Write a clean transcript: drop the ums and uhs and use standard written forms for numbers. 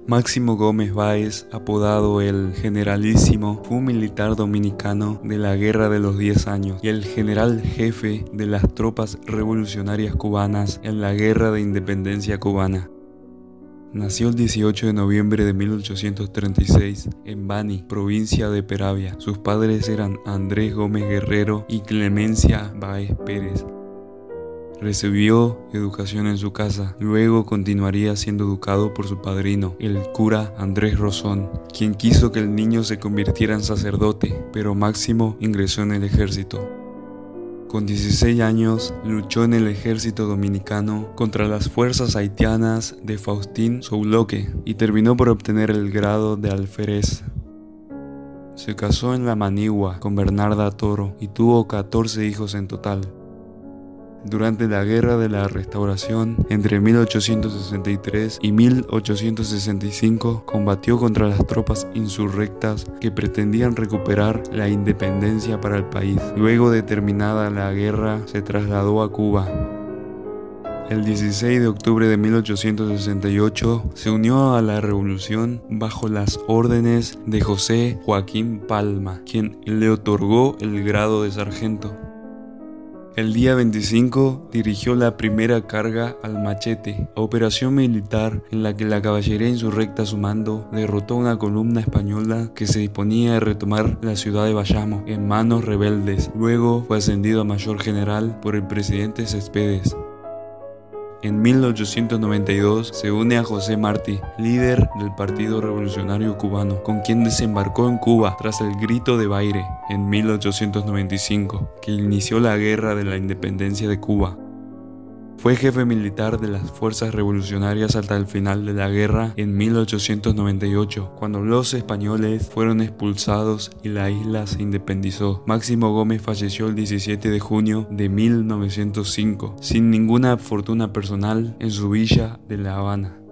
Máximo Gómez Báez, apodado el Generalísimo, fue un militar dominicano de la Guerra de los 10 años y el general jefe de las tropas revolucionarias cubanas en la Guerra de Independencia cubana. Nació el 18 de noviembre de 1836 en Bani, provincia de Peravia. Sus padres eran Andrés Gómez Guerrero y Clemencia Báez Pérez. Recibió educación en su casa, luego continuaría siendo educado por su padrino, el cura Andrés Rosón, quien quiso que el niño se convirtiera en sacerdote, pero Máximo ingresó en el ejército. Con 16 años luchó en el ejército dominicano contra las fuerzas haitianas de Faustín Soulouque y terminó por obtener el grado de alférez. Se casó en La Manigua con Bernarda Toro y tuvo 14 hijos en total. Durante la Guerra de la Restauración, entre 1863 y 1865, combatió contra las tropas insurrectas que pretendían recuperar la independencia para el país. Luego de terminada la guerra, se trasladó a Cuba. El 16 de octubre de 1868 se unió a la revolución bajo las órdenes de José Joaquín Palma, quien le otorgó el grado de sargento. El día 25 dirigió la primera carga al Machete, operación militar en la que la caballería insurrecta a su mando derrotó una columna española que se disponía a retomar la ciudad de Bayamo en manos rebeldes. Luego fue ascendido a mayor general por el presidente Céspedes. En 1892 se une a José Martí, líder del Partido Revolucionario Cubano, con quien desembarcó en Cuba tras el Grito de Baire en 1895, que inició la Guerra de la Independencia de Cuba. Fue jefe militar de las fuerzas revolucionarias hasta el final de la guerra en 1898, cuando los españoles fueron expulsados y la isla se independizó. Máximo Gómez falleció el 17 de junio de 1905, sin ninguna fortuna personal, en su villa de La Habana.